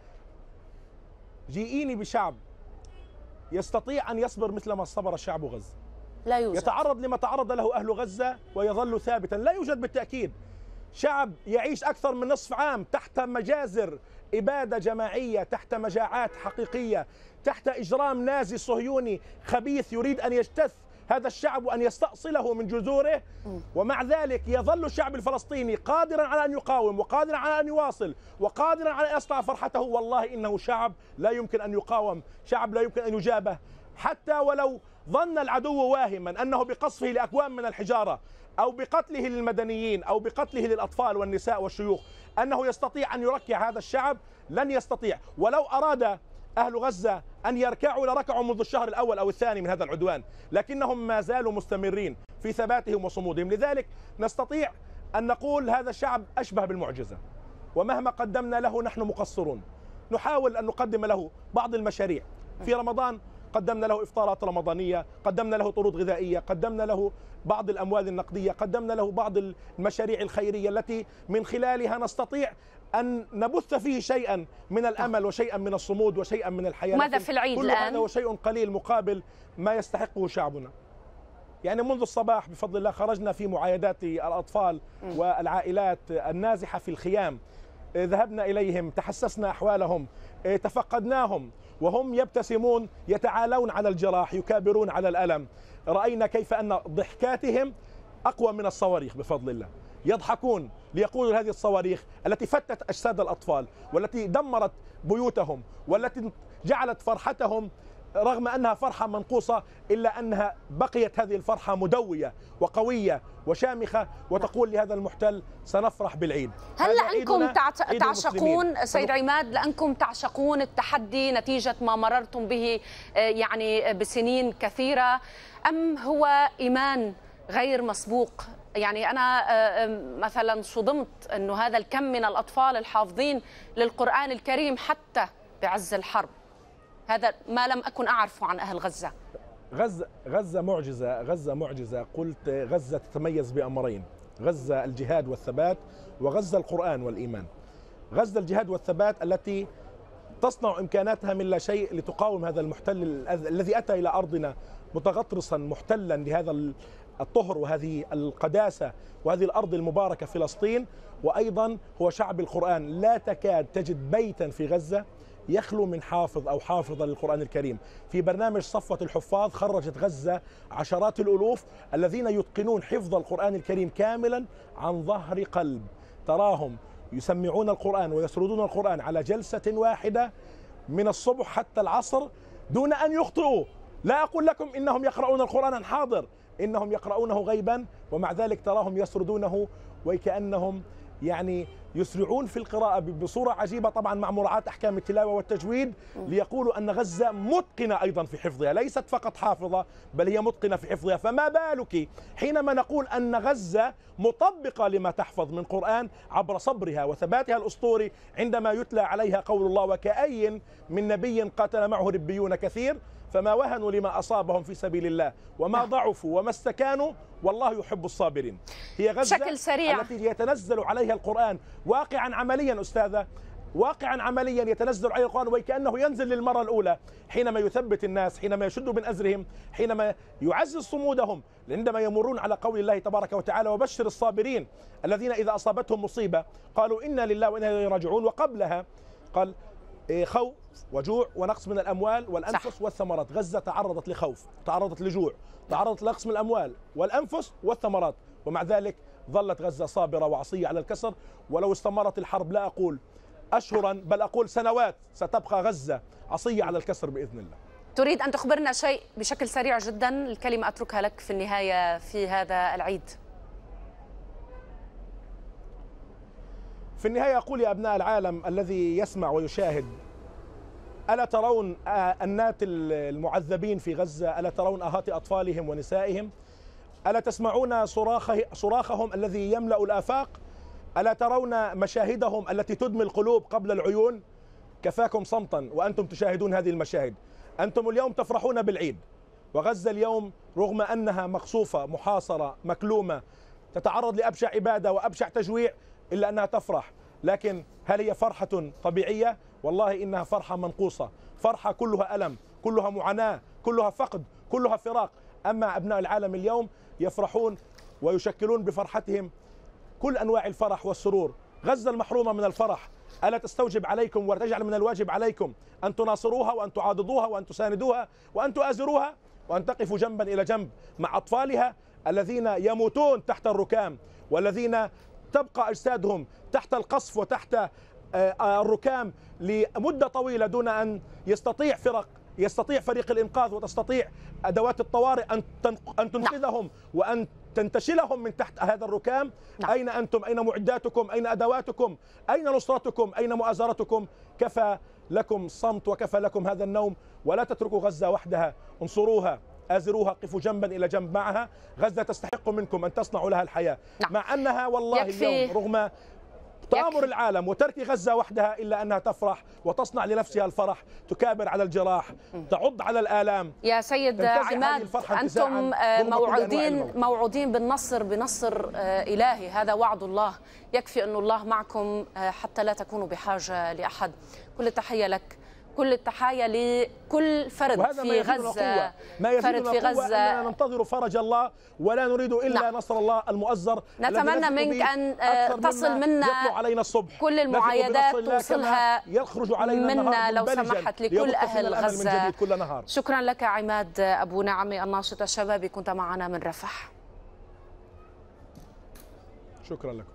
جيئيني بشعب يستطيع أن يصبر مثل ما صبر الشعب غزة، لا يوجد. يتعرض لما تعرض له أهل غزة ويظل ثابتا، لا يوجد بالتأكيد. شعب يعيش أكثر من نصف عام تحت مجازر إبادة جماعية، تحت مجاعات حقيقية، تحت إجرام نازي صهيوني خبيث يريد أن يجتث هذا الشعب وأن يستأصله من جذوره، ومع ذلك يظل الشعب الفلسطيني قادرا على أن يقاوم وقادرا على أن يواصل وقادرا على أن يصنع فرحته. والله إنه شعب لا يمكن أن يقاوم، شعب لا يمكن أن يجابه، حتى ولو ظن العدو واهما أنه بقصفه لأكوام من الحجارة أو بقتله للمدنيين أو بقتله للأطفال والنساء والشيوخ أنه يستطيع أن يركع هذا الشعب، لن يستطيع. ولو أراد أهل غزة أن يركعوا لركعوا منذ الشهر الأول أو الثاني من هذا العدوان، لكنهم ما زالوا مستمرين في ثباتهم وصمودهم. لذلك نستطيع أن نقول هذا الشعب أشبه بالمعجزة، ومهما قدمنا له نحن مقصرون. نحاول أن نقدم له بعض المشاريع. في رمضان قدمنا له إفطارات رمضانية، قدمنا له طرود غذائية، قدمنا له بعض الأموال النقدية، قدمنا له بعض المشاريع الخيرية التي من خلالها نستطيع أن نبث فيه شيئا من الأمل وشيئا من الصمود وشيئا من الحياة. ماذا في العيد كل الآن؟ هذا وشيء قليل مقابل ما يستحقه شعبنا. يعني منذ الصباح بفضل الله خرجنا في معايدات الأطفال والعائلات النازحة في الخيام، ذهبنا إليهم، تحسسنا أحوالهم، تفقدناهم وهم يبتسمون، يتعالون على الجراح، يكابرون على الألم. رأينا كيف أن ضحكاتهم أقوى من الصواريخ بفضل الله، يضحكون ليقولوا هذه الصواريخ التي فتت أجساد الأطفال والتي دمرت بيوتهم والتي جعلت فرحتهم رغم أنها فرحة منقوصة إلا أنها بقيت هذه الفرحة مدوية وقوية وشامخة، وتقول لهذا المحتل سنفرح بالعيد. هل لأنكم تعشقون سيد عماد، لأنكم تعشقون التحدي نتيجة ما مررتم به يعني بسنين كثيرة، أم هو إيمان غير مسبوق؟ يعني أنا مثلا صدمت أنه هذا الكم من الأطفال الحافظين للقرآن الكريم حتى بعز الحرب، هذا ما لم أكن أعرفه عن أهل غزة. غزة معجزة، غزة معجزة. قلت غزة تتميز بأمرين: غزة الجهاد والثبات، وغزة القرآن والإيمان. غزة الجهاد والثبات التي تصنع إمكاناتها من لا شيء لتقاوم هذا المحتل الذي أتى إلى أرضنا متغطرسا محتلا لهذا الطهر وهذه القداسة وهذه الأرض المباركة فلسطين. وأيضا هو شعب القرآن، لا تكاد تجد بيتا في غزة يخلو من حافظ أو حافظة للقرآن الكريم. في برنامج صفوة الحفاظ خرجت غزة عشرات الألوف الذين يتقنون حفظ القرآن الكريم كاملا عن ظهر قلب. تراهم يسمعون القرآن ويسردون القرآن على جلسة واحدة من الصبح حتى العصر دون أن يخطئوا. لا أقول لكم إنهم يقرؤون القرآن حاضر، إنهم يقرؤونه غيبا، ومع ذلك تراهم يسردونه وكأنهم يعني يسرعون في القراءة بصورة عجيبة، طبعا مع مراعاة أحكام التلاوة والتجويد، ليقولوا أن غزة متقنة أيضا في حفظها، ليست فقط حافظة بل هي متقنة في حفظها. فما بالك حينما نقول أن غزة مطبقة لما تحفظ من قرآن عبر صبرها وثباتها الأسطوري عندما يتلى عليها قول الله: وكأي من نبي قاتل معه ربيون كثير فما وهنوا لما أصابهم في سبيل الله وما ضعفوا وما استكانوا والله يحب الصابرين. هي غزة بشكل سريع التي يتنزل عليها القرآن واقعا عمليا أستاذة، واقعا عمليا يتنزل عليه القرآن وكأنه ينزل للمرة الأولى حينما يثبت الناس، حينما يشد من أزرهم، حينما يعزز صمودهم عندما يمرون على قول الله تبارك وتعالى: وبشر الصابرين الذين إذا أصابتهم مصيبة قالوا إنا لله وإنا إليه راجعون. وقبلها قال خوف وجوع ونقص من الأموال والأنفس والثمرات. غزة تعرضت لخوف، تعرضت لجوع، تعرضت لنقص من الأموال والأنفس والثمرات، ومع ذلك ظلت غزة صابرة وعصية على الكسر. ولو استمرت الحرب لا أقول أشهرا بل أقول سنوات ستبقى غزة عصية على الكسر بإذن الله. تريد أن تخبرنا شيء بشكل سريع جدا؟ الكلمة أتركها لك في النهاية في هذا العيد. في النهاية أقول يا أبناء العالم الذي يسمع ويشاهد: ألا ترون أنات المعذبين في غزة؟ ألا ترون آهات أطفالهم ونسائهم؟ ألا تسمعون صراخهم الذي يملأ الآفاق؟ ألا ترون مشاهدهم التي تدمي القلوب قبل العيون؟ كفاكم صمتا وأنتم تشاهدون هذه المشاهد. أنتم اليوم تفرحون بالعيد، وغزة اليوم رغم أنها مقصوفة محاصرة مكلومة تتعرض لأبشع إبادة وأبشع تجويع إلا أنها تفرح. لكن هل هي فرحة طبيعية؟ والله إنها فرحة منقوصة، فرحة كلها ألم، كلها معاناة، كلها فقد، كلها فراق. أما أبناء العالم اليوم يفرحون ويشكلون بفرحتهم كل أنواع الفرح والسرور. غزة المحرومة من الفرح ألا تستوجب عليكم وتجعل من الواجب عليكم أن تناصروها وأن تعاضدوها وأن تساندوها وأن تؤازروها وأن تقفوا جنبا إلى جنب مع أطفالها الذين يموتون تحت الركام والذين تبقى أجسادهم تحت القصف وتحت الركام لمدة طويلة دون أن يستطيع فريق الإنقاذ وتستطيع أدوات الطوارئ أن تنقذهم وأن تنتشلهم من تحت هذا الركام. أين أنتم؟ أين معداتكم؟ أين أدواتكم؟ أين نصرتكم؟ أين مؤازرتكم؟ كفى لكم صمت وكفى لكم هذا النوم، ولا تتركوا غزة وحدها، انصروها، آزروها، قفوا جنبا إلى جنب معها. غزة تستحق منكم أن تصنعوا لها الحياة، مع أنها والله اليوم رغم تآمر العالم وترك غزة وحدها إلا أنها تفرح وتصنع لنفسها الفرح، تكابر على الجراح، تعض على الآلام. يا سيد عماد، أنتم موعودين بالنصر، بنصر إلهي، هذا وعد الله. يكفي أن الله معكم حتى لا تكونوا بحاجة لأحد. كل التحية لك، كل التحية لكل فرد في غزة. فرد في غزة أننا ننتظر فرج الله ولا نريد إلا نصر الله المؤزر. نتمنى منك أن تصل منا علينا الصبح كل المعايدات، توصلها منا لو سمحت لكل أهل غزة. شكرا لك عماد أبو نعمة الناشط الشبابي، كنت معنا من رفح. شكرا لكم.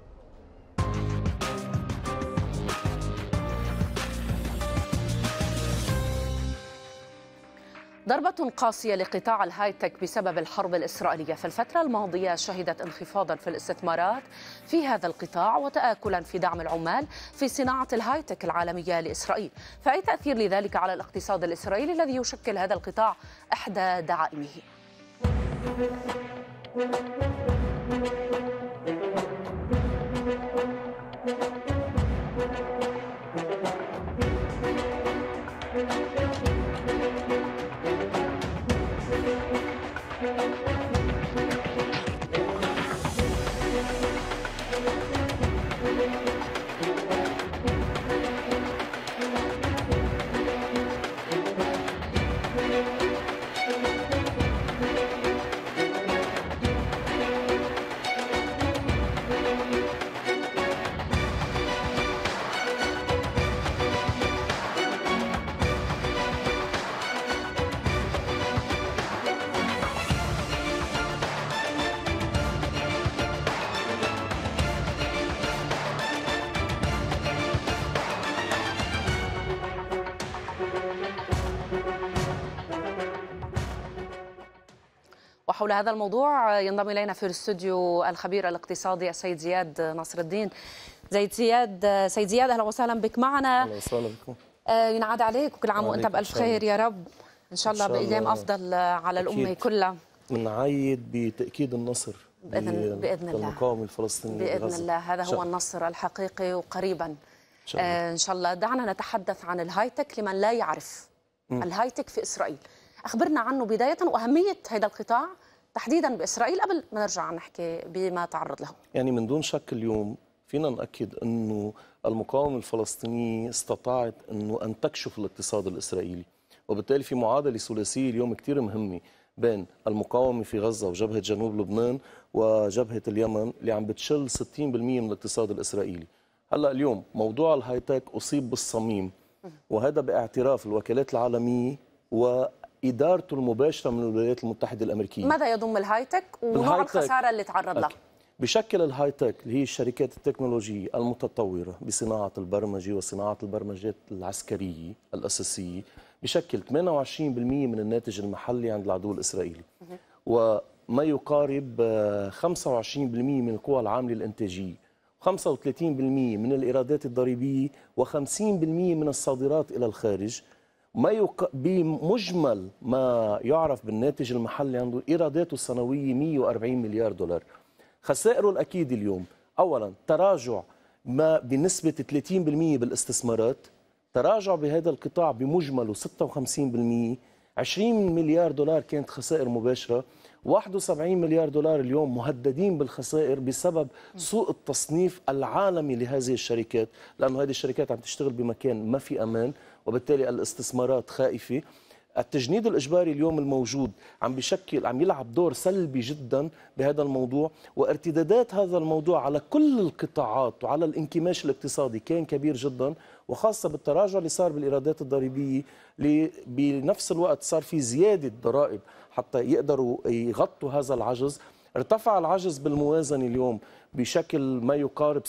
ضربة قاسية لقطاع الهايتك بسبب الحرب الإسرائيلية. في الفترة الماضية شهدت انخفاضا في الاستثمارات في هذا القطاع وتآكلا في دعم العمال في صناعة الهايتك العالمية لإسرائيل. فأي تأثير لذلك على الاقتصاد الإسرائيلي الذي يشكل هذا القطاع إحدى دعائمه؟ وحول هذا الموضوع ينضم إلينا في الاستوديو الخبير الاقتصادي السيد زياد نصر الدين. سيد زياد أهلا وسهلا بك معنا. أهلا وسهلا بكم. ينعاد عليك وكل عام وأنت بألف خير يا رب، إن شاء الله بأيام أفضل على الأمة كلها. بنعيد بتأكيد النصر بإذن الله المقاومة الفلسطينية بإذن الله. هذا هو النصر الحقيقي وقريبا إن شاء الله. دعنا نتحدث عن الهايتك لمن لا يعرف الهايتك في إسرائيل. أخبرنا عنه بداية وأهمية هذا القطاع تحديدا بإسرائيل قبل ما نرجع نحكي بما تعرض له. يعني من دون شك اليوم فينا نأكد أنه المقاومة الفلسطينية استطاعت أنه أن تكشف الاقتصاد الإسرائيلي، وبالتالي في معادلة ثلاثية اليوم كتير مهمة بين المقاومة في غزة وجبهة جنوب لبنان وجبهة اليمن اللي عم بتشل 60% من الاقتصاد الإسرائيلي. هلأ اليوم موضوع الهايتك أصيب بالصميم، وهذا باعتراف الوكالات العالمية وإدارته المباشرة من الولايات المتحدة الأمريكية. ماذا يضم الهايتك ونوع الخسارة اللي تعرض لها؟ بشكل الهايتك اللي هي الشركات التكنولوجية المتطورة بصناعة البرمجة وصناعة البرمجات العسكرية الأساسية بشكل 28% من الناتج المحلي عند العدو الإسرائيلي، وما يقارب 25% من القوى العاملة الإنتاجية، 35% من الإيرادات الضريبية، و50% من الصادرات إلى الخارج. بمجمل ما يعرف بالناتج المحلي عنده إيراداته السنوية 140 مليار دولار. خسائره الأكيد اليوم أولا تراجع ما بنسبة 30% بالاستثمارات، تراجع بهذا القطاع بمجمله 56%، 20 مليار دولار كانت خسائر مباشرة، 71 مليار دولار اليوم مهددين بالخسائر بسبب سوء التصنيف العالمي لهذه الشركات، لأنه هذه الشركات عم تشتغل بمكان ما في أمان، وبالتالي الاستثمارات خائفة. التجنيد الإجباري اليوم الموجود عم يلعب دور سلبي جدا بهذا الموضوع، وارتدادات هذا الموضوع على كل القطاعات وعلى الانكماش الاقتصادي كان كبير جدا، وخاصة بالتراجع اللي صار بالإيرادات الضريبية، اللي بنفس الوقت صار في زيادة ضرائب حتى يقدروا يغطوا هذا العجز. ارتفع العجز بالموازنة اليوم بشكل ما يقارب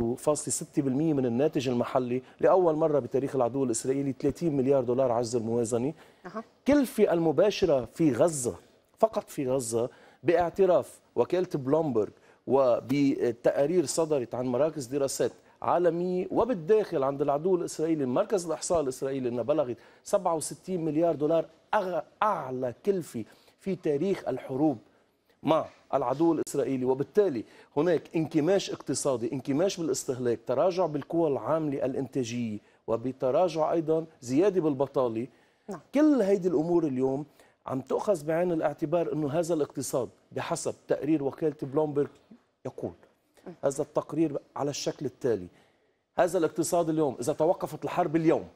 6.6% من الناتج المحلي، لأول مرة بتاريخ العدو الإسرائيلي 30 مليار دولار عجز الموازنة. كلفة المباشرة في غزة، فقط في غزة، باعتراف وكالة بلومبرج وبتقارير صدرت عن مراكز دراسات عالمية وبالداخل عند العدو الإسرائيلي مركز الإحصاء الإسرائيلي، أنها بلغت 67 مليار دولار، أعلى كلفة في تاريخ الحروب مع العدو الإسرائيلي. وبالتالي هناك انكماش اقتصادي، انكماش بالاستهلاك، تراجع بالقوى العاملة الإنتاجية، وبتراجع أيضا زيادة بالبطالة. كل هيدي الأمور اليوم عم تؤخذ بعين الاعتبار أنه هذا الاقتصاد بحسب تقرير وكالة بلومبرج يقول هذا التقرير على الشكل التالي: هذا الاقتصاد اليوم إذا توقفت الحرب اليوم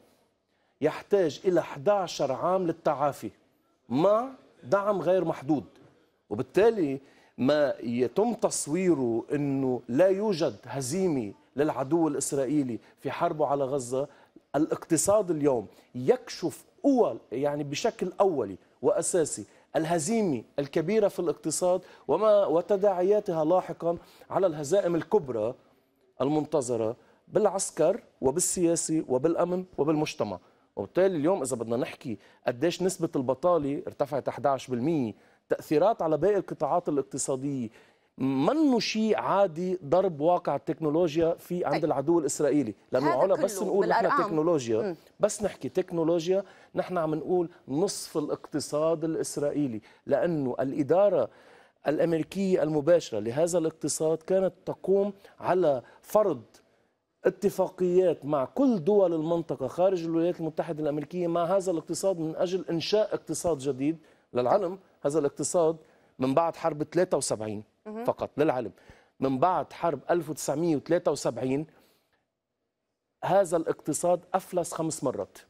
يحتاج إلى 11 عام للتعافي مع دعم غير محدود. وبالتالي ما يتم تصويره أنه لا يوجد هزيمة للعدو الإسرائيلي في حربه على غزة، الاقتصاد اليوم يكشف يعني بشكل أولي وأساسي الهزيمة الكبيرة في الاقتصاد وتداعياتها لاحقا على الهزائم الكبرى المنتظرة بالعسكر وبالسياسي وبالأمن وبالمجتمع. وبالتالي اليوم إذا بدنا نحكي قديش نسبة البطالة ارتفعت 11%، تأثيرات على باقي القطاعات الاقتصادية، منه شيء عادي ضرب واقع التكنولوجيا في عند العدو الإسرائيلي. لأنه علا بس نقول نحن تكنولوجيا، بس نحكي تكنولوجيا، نحن عم نقول نصف الاقتصاد الإسرائيلي، لأنه الإدارة الأمريكية المباشرة لهذا الاقتصاد كانت تقوم على فرض اتفاقيات مع كل دول المنطقة خارج الولايات المتحدة الأمريكية مع هذا الاقتصاد من أجل إنشاء اقتصاد جديد. للعلم هذا الاقتصاد من بعد حرب 73 فقط، للعلم من بعد حرب 1973 هذا الاقتصاد أفلس 5 مرات.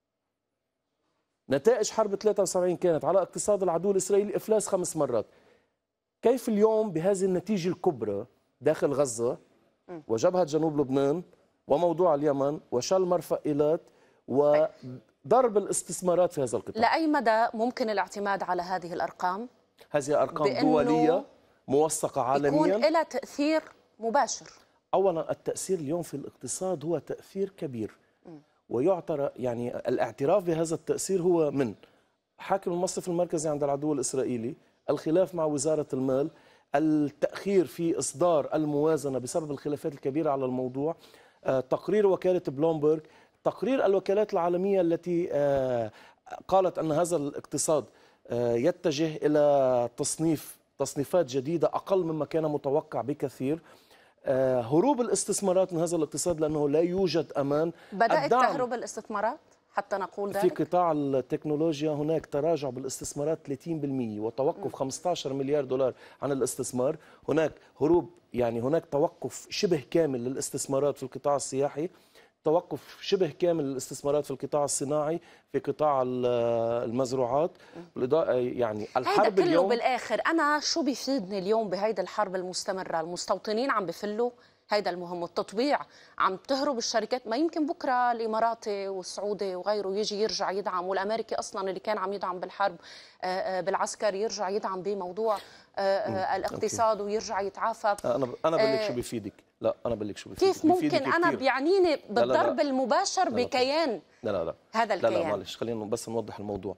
نتائج حرب 73 كانت على اقتصاد العدو الإسرائيلي إفلاس 5 مرات. كيف اليوم بهذه النتيجة الكبرى داخل غزة وجبهة جنوب لبنان وموضوع اليمن وشل مرفأ إيلات وضرب الاستثمارات في هذا القطاع، لأي مدى ممكن الاعتماد على هذه الأرقام؟ هذه أرقام دولية موثقة عالميا يكون لها تأثير مباشر. أولا التأثير اليوم في الاقتصاد هو تأثير كبير، ويعترى يعني الاعتراف بهذا التأثير هو من حاكم المصرف المركزي عند العدو الإسرائيلي، الخلاف مع وزارة المال، التأخير في إصدار الموازنة بسبب الخلافات الكبيرة على الموضوع، تقرير وكالة بلومبرغ، تقرير الوكالات العالمية التي قالت أن هذا الاقتصاد يتجه إلى تصنيفات جديدة أقل مما كان متوقع بكثير، هروب الاستثمارات من هذا الاقتصاد لأنه لا يوجد أمان. بدأت تهرب الاستثمارات حتى نقول ذلك؟ في قطاع التكنولوجيا هناك تراجع بالاستثمارات 30% وتوقف 15 مليار دولار عن الاستثمار. هناك هروب، يعني هناك توقف شبه كامل للاستثمارات في القطاع السياحي، توقف شبه كامل للاستثمارات في القطاع الصناعي، في قطاع المزروعات، يعني الحرب كله اليوم بالآخر أنا شو بيفيدني اليوم بهيدا الحرب المستمرة؟ المستوطنين عم بفلوا، هيدا المهم، التطبيع عم تهرب الشركات. ما يمكن بكره الاماراتي والسعودي وغيره يجي يرجع يدعم، والامريكي اصلا اللي كان عم يدعم بالحرب بالعسكر يرجع يدعم بموضوع الاقتصاد ويرجع يتعافى. انا بقول لك شو بيفيدك. لا انا بقول لك شو بيفيدك. كيف ممكن انا بيعنيني بالضرب المباشر بكيان هذا الكيان؟ لا معلش خلينا بس نوضح الموضوع.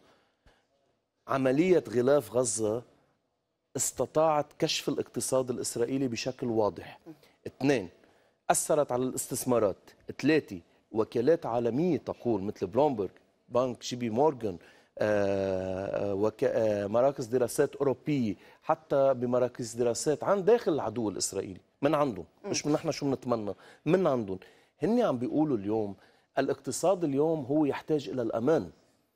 عمليه غلاف غزه استطاعت كشف الاقتصاد الاسرائيلي بشكل واضح. 2 أثرت على الاستثمارات. 3 وكالات عالمية تقول مثل بلومبرغ، بنك جي بي مورغان، مراكز دراسات أوروبية، حتى بمراكز دراسات عن داخل العدو الإسرائيلي من عندهم، مش من نحن شو بنتمنى، من عندهم. هن عم بيقولوا اليوم الاقتصاد اليوم هو يحتاج إلى الأمان،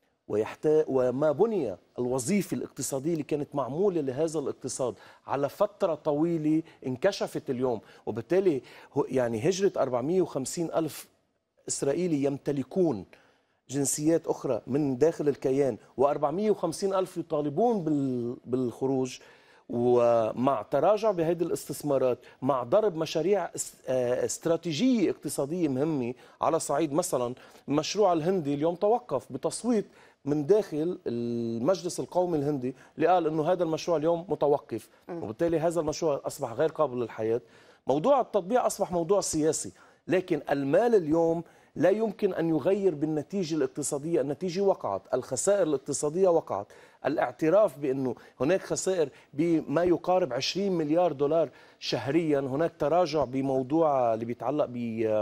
وما بني الوظيفة الاقتصادية اللي كانت معمولة لهذا الاقتصاد على فترة طويلة انكشفت اليوم. وبالتالي يعني هجرة 450 ألف إسرائيلي يمتلكون جنسيات أخرى من داخل الكيان، و450 ألف يطالبون بالخروج، ومع تراجع بهذه الاستثمارات، مع ضرب مشاريع استراتيجية اقتصادية مهمة على صعيد مثلا المشروع الهندي اليوم توقف بتصويت من داخل المجلس القومي الهندي اللي قال انه هذا المشروع اليوم متوقف، وبالتالي هذا المشروع اصبح غير قابل للحياة. موضوع التطبيع اصبح موضوع سياسي، لكن المال اليوم لا يمكن ان يغير بالنتيجة الاقتصادية. النتيجة وقعت، الخسائر الاقتصادية وقعت، الاعتراف بانه هناك خسائر بما يقارب 20 مليار دولار شهريا، هناك تراجع بموضوع اللي بيتعلق ب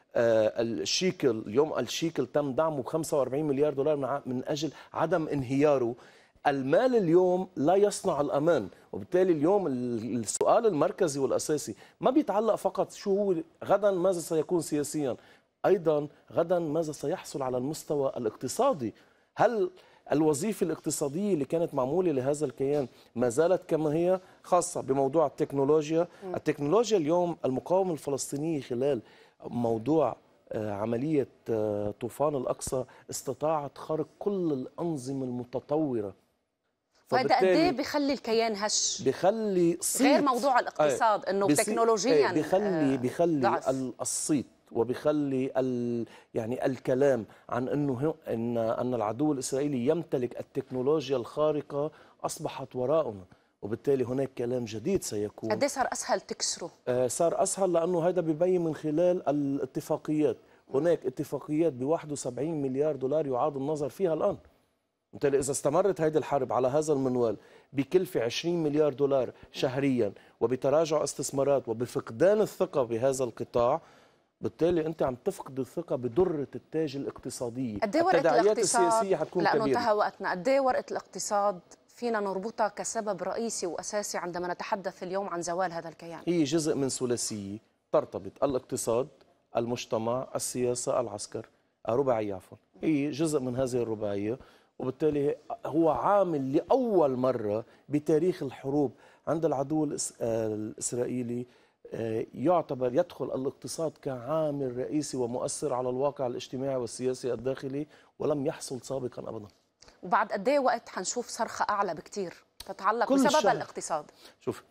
الشيكل. اليوم الشيكل تم دعمه ب 45 مليار دولار من أجل عدم انهياره. المال اليوم لا يصنع الأمان، وبالتالي اليوم السؤال المركزي والأساسي ما بيتعلق فقط شو هو غدا ماذا سيكون سياسيا، أيضا غدا ماذا سيحصل على المستوى الاقتصادي. هل الوظيفة الاقتصادية اللي كانت معمولة لهذا الكيان ما زالت كما هي، خاصة بموضوع التكنولوجيا؟ التكنولوجيا اليوم المقاومة الفلسطينية خلال موضوع عملية طوفان الأقصى استطاعت خرق كل الأنظمة المتطورة. وهذا قد ايه بخلي الكيان هش؟ بخلي صيت، غير موضوع الاقتصاد انه تكنولوجيا بخلي الصيت، وبخلي يعني الكلام عن انه ان العدو الاسرائيلي يمتلك التكنولوجيا الخارقة اصبحت وراءنا، وبالتالي هناك كلام جديد سيكون. قد ايه صار اسهل تكسره؟ صار اسهل لانه هذا بيبين من خلال الاتفاقيات هناك اتفاقيات ب 71 مليار دولار يعاد النظر فيها الآن. بالتالي إذا استمرت هذه الحرب على هذا المنوال بكلفة 20 مليار دولار شهريا وبتراجع استثمارات وبفقدان الثقة بهذا القطاع، بالتالي أنت عم تفقد الثقة بدرة التاج الاقتصادية. التداعيات السياسية حتكون كبيرة. كبيرة. انتهى وقتنا. قد ايه ورقة الاقتصاد فينا نربطها كسبب رئيسي وأساسي عندما نتحدث اليوم عن زوال هذا الكيان؟ هي جزء من ثلاثية ترتبط: الاقتصاد، المجتمع، السياسة، العسكر. رباعية عفوا. هي جزء من هذه الرباعية، وبالتالي هو عامل لأول مرة بتاريخ الحروب عند العدو الإسرائيلي يعتبر يدخل الاقتصاد كعامل رئيسي ومؤثر على الواقع الاجتماعي والسياسي الداخلي، ولم يحصل سابقا أبدا. وبعد قد ايه وقت حنشوف صرخة أعلى بكتير تتعلق بسبب الاقتصاد؟ شوف،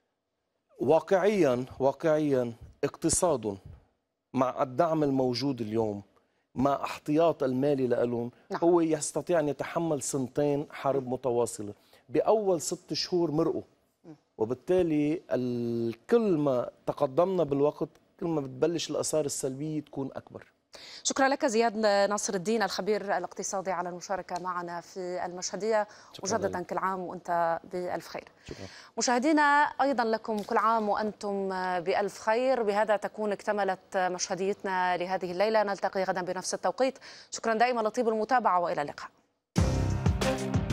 واقعيا اقتصاد مع الدعم الموجود اليوم، مع احتياط المالي لهم، هو يستطيع أن يتحمل 2 سنين حرب متواصلة. بأول 6 شهور مرقوا، وبالتالي كل ما تقدمنا بالوقت كل ما بتبلش الآثار السلبية تكون أكبر. شكرا لك زياد ناصر الدين الخبير الاقتصادي على المشاركة معنا في المشهدية. مجددا كل عام وأنت بألف خير. شكرا. مشاهدينا أيضا لكم كل عام وأنتم بألف خير. بهذا تكون اكتملت مشهديتنا لهذه الليلة. نلتقي غدا بنفس التوقيت. شكرا دائما لطيب المتابعة وإلى اللقاء.